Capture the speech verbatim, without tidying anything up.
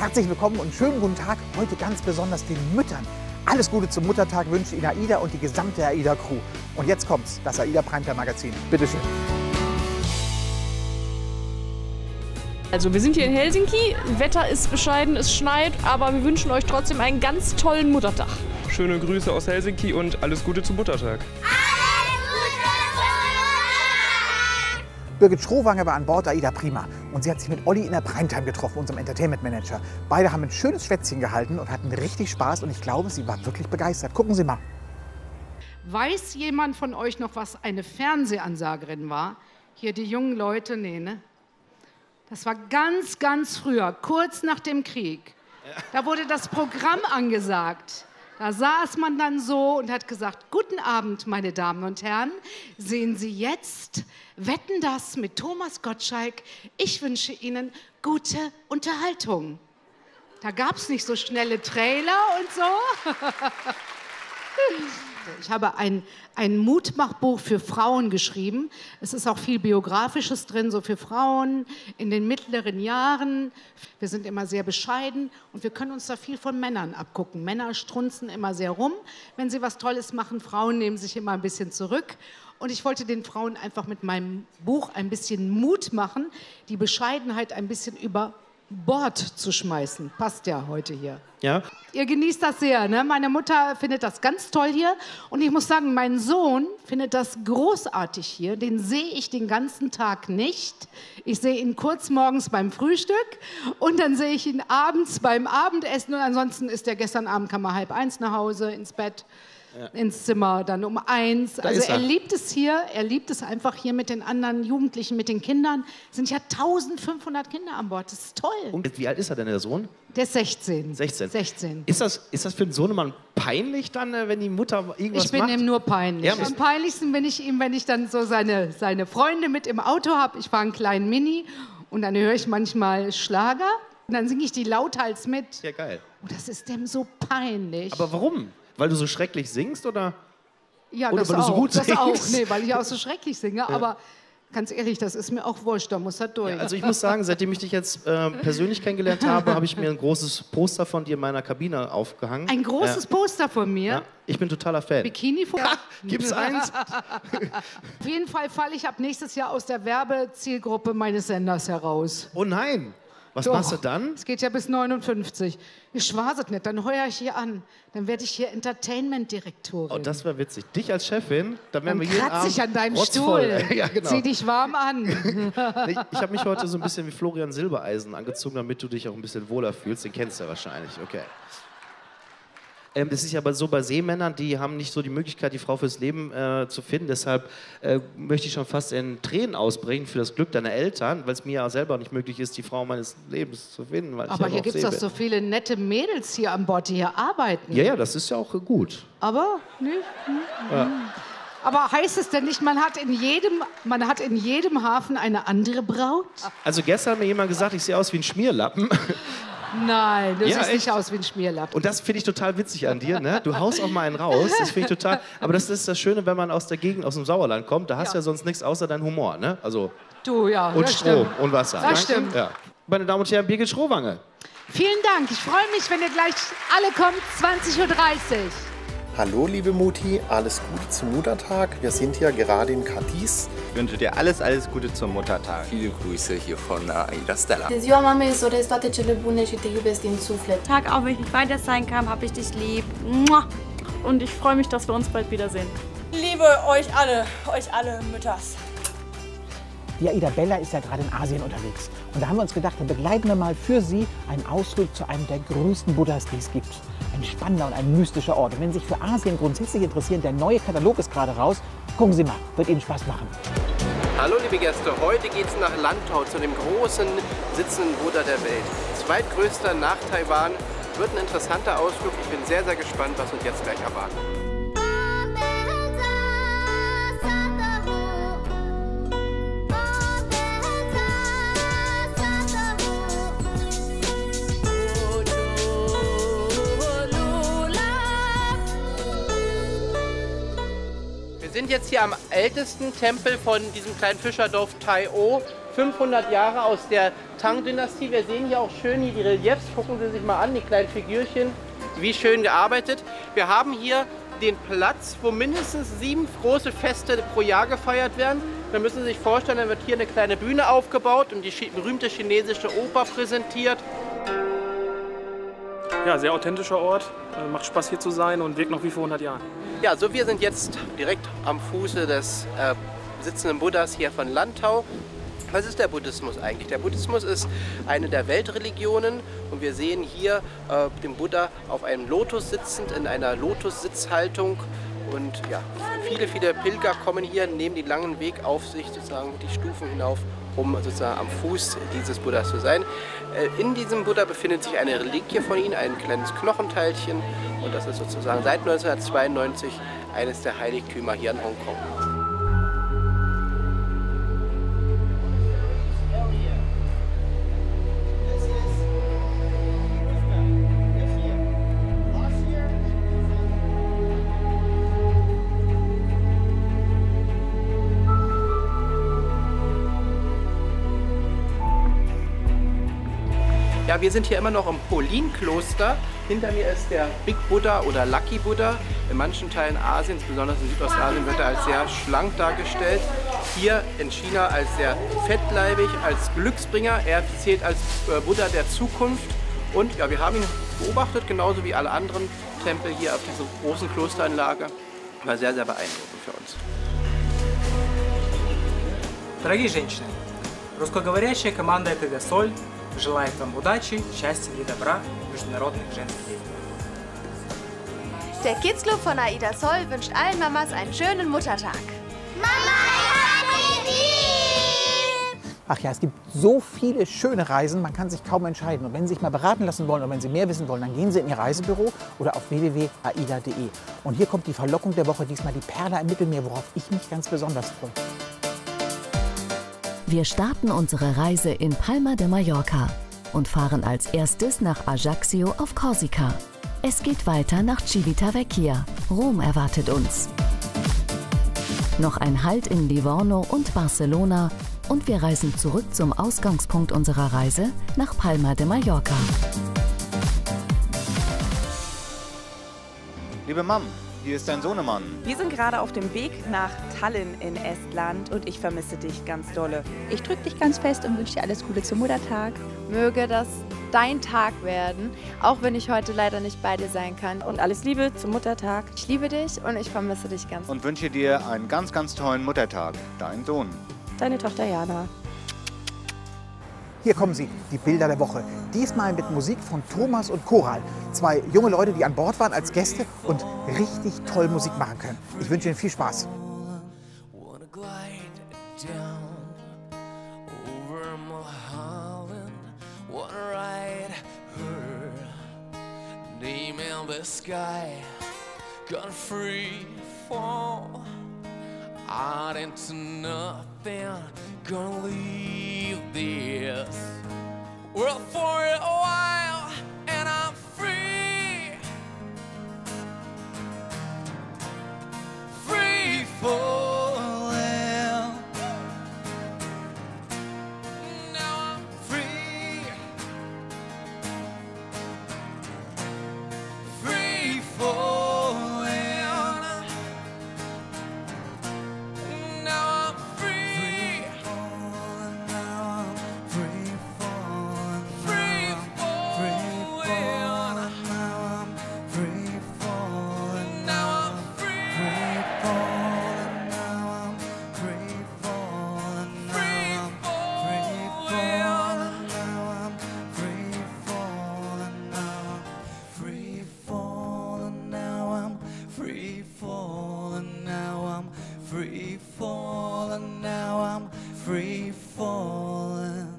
Herzlich willkommen und schönen guten Tag. Heute ganz besonders den Müttern. Alles Gute zum Muttertag wünscht Ihnen AIDA und die gesamte AIDA-Crew. Und jetzt kommt's, das AIDA Primetime Magazin. Bitte schön. Also wir sind hier in Helsinki, Wetter ist bescheiden, es schneit, aber wir wünschen euch trotzdem einen ganz tollen Muttertag. Schöne Grüße aus Helsinki und alles Gute zum Muttertag. Birgit Schrowange war an Bord AIDA Prima und sie hat sich mit Olli in der Primetime getroffen, unserem Entertainment Manager. Beide haben ein schönes Schwätzchen gehalten und hatten richtig Spaß und ich glaube, sie war wirklich begeistert. Gucken Sie mal. Weiß jemand von euch noch, was eine Fernsehansagerin war? Hier die jungen Leute, nee, ne? Das war ganz, ganz früher, kurz nach dem Krieg. Da wurde das Programm angesagt. Da saß man dann so und hat gesagt, guten Abend, meine Damen und Herren. Sehen Sie jetzt Wetten, das mit Thomas Gottschalk. Ich wünsche Ihnen gute Unterhaltung. Da gab es nicht so schnelle Trailer und so. Ich habe ein, ein Mutmachbuch für Frauen geschrieben. Es ist auch viel Biografisches drin, so für Frauen in den mittleren Jahren. Wir sind immer sehr bescheiden und wir können uns da viel von Männern abgucken. Männer strunzen immer sehr rum, wenn sie was Tolles machen. Frauen nehmen sich immer ein bisschen zurück. Und ich wollte den Frauen einfach mit meinem Buch ein bisschen Mut machen, die Bescheidenheit ein bisschen über Bord zu schmeißen. Passt ja heute hier. Ja. Ihr genießt das sehr, ne? Meine Mutter findet das ganz toll hier. Und ich muss sagen, mein Sohn findet das großartig hier. Den sehe ich den ganzen Tag nicht. Ich sehe ihn kurz morgens beim Frühstück und dann sehe ich ihn abends beim Abendessen. Und ansonsten ist er gestern Abend, kam er halb eins nach Hause, ins Bett. Ja. Ins Zimmer, dann um eins. Da also er. er liebt es hier, er liebt es einfach hier mit den anderen Jugendlichen, mit den Kindern. Es sind ja eintausendfünfhundert Kinder an Bord, das ist toll. Und wie alt ist er denn, der Sohn? Der ist sechzehn. sechzehn. sechzehn. Ist das, ist das für den Sohnemann peinlich dann, wenn die Mutter irgendwas Ich bin macht? ihm nur peinlich. Ja, Am peinlichsten bin ich ihm, wenn ich dann so seine, seine Freunde mit im Auto habe. Ich fahre einen kleinen Mini und dann höre ich manchmal Schlager und dann singe ich die lauthals mit. Ja, geil. Und das ist dem so peinlich. Aber warum? Weil du so schrecklich singst, oder? Ja, Oder das weil du auch. so gut das singst? auch. Nee, weil ich auch so schrecklich singe. Ja. Aber ganz ehrlich, das ist mir auch wurscht, da muss er durch. Ja, also ich muss sagen, seitdem ich dich jetzt äh, persönlich kennengelernt habe, habe ich mir ein großes Poster von dir in meiner Kabine aufgehangen. Ein großes ja. Poster von mir? Ja, ich bin totaler Fan. Bikini von Ja, gibt's eins? Auf jeden Fall falle ich ab nächstes Jahr aus der Werbezielgruppe meines Senders heraus. Oh nein! Was Doch. machst du dann? Es geht ja bis neunundfünfzig. Ich schwaset nicht, dann heuer ich hier an. Dann werde ich hier Entertainment-Direktorin. Oh, das wäre witzig. Dich als Chefin, dann wären Dann wir jeden kratze ich Abend an deinem rotzvoll. Stuhl. Ja, genau. Zieh dich warm an. Ich, ich habe mich heute so ein bisschen wie Florian Silbereisen angezogen, damit du dich auch ein bisschen wohler fühlst. Den kennst du ja wahrscheinlich, okay. Ähm, das ist ja aber so bei Seemännern, die haben nicht so die Möglichkeit, die Frau fürs Leben äh, zu finden. Deshalb äh, möchte ich schon fast in Tränen ausbrechen für das Glück deiner Eltern, weil es mir ja selber nicht möglich ist, die Frau meines Lebens zu finden. Weil Aber ich hier auf gibt es See doch bin. so viele nette Mädels hier an Bord, die hier arbeiten. Ja, ja, das ist ja auch äh, gut. Aber, ne? Hm, Ja. hm. Aber heißt es denn nicht, man hat in jedem, man hat in jedem Hafen eine andere Braut? Also gestern hat mir jemand gesagt, ich sehe aus wie ein Schmierlappen. Nein, du Ja, siehst nicht echt? aus wie ein Schmierlappen. Und das finde ich total witzig an dir, ne? Du haust auch mal einen raus, das finde ich total... Aber das ist das Schöne, wenn man aus der Gegend, aus dem Sauerland kommt, da hast du Ja. ja sonst nichts außer deinen Humor, ne? Also, Du, ja, und das Strom stimmt. und Wasser. Das stimmt. Ja. Meine Damen und Herren, Birgit Schrowange. Vielen Dank. Ich freue mich, wenn ihr gleich alle kommt, zwanzig Uhr dreißig. Hallo liebe Mutti, alles Gute zum Muttertag. Wir sind ja gerade in Cadiz. Ich wünsche dir alles, alles Gute zum Muttertag. Viele Grüße hier von AIDA Stella. De ziua mamei îți doresc toate cele bune și te iubesc din suflet. Tag, auch wenn ich nicht weiter sein kann, hab ich dich lieb. Mua. Und ich freue mich, dass wir uns bald wiedersehen. Liebe euch alle, euch alle Mütters. Die AIDA Bella ist ja gerade in Asien unterwegs. Und da haben wir uns gedacht, dann begleiten wir mal für Sie einen Ausflug zu einem der größten Buddhas, die es gibt. Ein spannender und ein mystischer Ort. Und wenn Sie sich für Asien grundsätzlich interessieren, der neue Katalog ist gerade raus. Gucken Sie mal, wird Ihnen Spaß machen. Hallo liebe Gäste, heute geht es nach Lantau, zu dem großen sitzenden Buddha der Welt. Zweitgrößter nach Taiwan, wird ein interessanter Ausflug. Ich bin sehr, sehr gespannt, was uns jetzt gleich erwartet. Wir sind jetzt hier am ältesten Tempel von diesem kleinen Fischerdorf Tai O. fünfhundert Jahre aus der Tang-Dynastie. Wir sehen hier auch schön hier die Reliefs. Gucken Sie sich mal an, die kleinen Figürchen. Wie schön gearbeitet. Wir haben hier den Platz, wo mindestens sieben große Feste pro Jahr gefeiert werden. Da müssen Sie sich vorstellen, dann wird hier eine kleine Bühne aufgebaut und die berühmte chinesische Oper präsentiert. Ja, sehr authentischer Ort. Macht Spaß hier zu sein und wirkt noch wie vor hundert Jahren. Ja, so wir sind jetzt direkt am Fuße des äh, sitzenden Buddhas hier von Lantau. Was ist der Buddhismus eigentlich? Der Buddhismus ist eine der Weltreligionen und wir sehen hier äh, den Buddha auf einem Lotus sitzend, in einer Lotus-Sitzhaltung. Und ja, viele, viele Pilger kommen hier, nehmen den langen Weg auf sich, sozusagen die Stufen hinauf, um sozusagen am Fuß dieses Buddhas zu sein. Äh, in diesem Buddha befindet sich eine Reliquie von ihm, ein kleines Knochenteilchen. Und das ist sozusagen seit neunzehnhundertzweiundneunzig eines der Heiligtümer hier in Hongkong. Ja, wir sind hier immer noch im Polin-Kloster. Hinter mir ist der Big Buddha oder Lucky Buddha. In manchen Teilen Asiens, besonders in Südostasien, wird er als sehr schlank dargestellt. Hier in China als sehr fettleibig, als Glücksbringer. Er zählt als Buddha der Zukunft. Und ja, wir haben ihn beobachtet, genauso wie alle anderen Tempel hier auf dieser großen Klosteranlage. War sehr, sehr beeindruckend für uns. Дорогие женщины, русскоговорящая команда «Это Соль» желает вам удачи, счастья и добра в международных женских днях. Der Kids Club von Aida Sol wünscht allen Mamas einen schönen Muttertag. Ach ja, es gibt so viele schöne Reisen, man kann sich kaum entscheiden. Und wenn Sie sich mal beraten lassen wollen oder wenn Sie mehr wissen wollen, dann gehen Sie in Ihr Reisebüro oder auf w w w punkt aida punkt de. Und hier kommt die Verlockung der Woche, diesmal die Perle im Mittelmeer, worauf ich mich ganz besonders freue. Wir starten unsere Reise in Palma de Mallorca und fahren als erstes nach Ajaccio auf Korsika. Es geht weiter nach Civitavecchia. Rom erwartet uns. Noch ein Halt in Livorno und Barcelona und wir reisen zurück zum Ausgangspunkt unserer Reise nach Palma de Mallorca. Liebe Mom, hier ist dein Sohnemann. Wir sind gerade auf dem Weg nach Tallinn in Estland und ich vermisse dich ganz dolle. Ich drücke dich ganz fest und wünsche dir alles Gute zum Muttertag. Möge das dein Tag werden, auch wenn ich heute leider nicht bei dir sein kann. Und alles Liebe zum Muttertag. Ich liebe dich und ich vermisse dich ganz. Und wünsche dir einen ganz, ganz tollen Muttertag. Dein Sohn. Deine Tochter Jana. Hier kommen sie, die Bilder der Woche. Diesmal mit Musik von Thomas und Koral. Zwei junge Leute, die an Bord waren als Gäste und richtig toll Musik machen können. Ich wünsche Ihnen viel Spaß. Out into nothing, gonna leave this world for a while, and I'm free, free falling. Now I'm free, free falling. Free falling, now I'm free falling.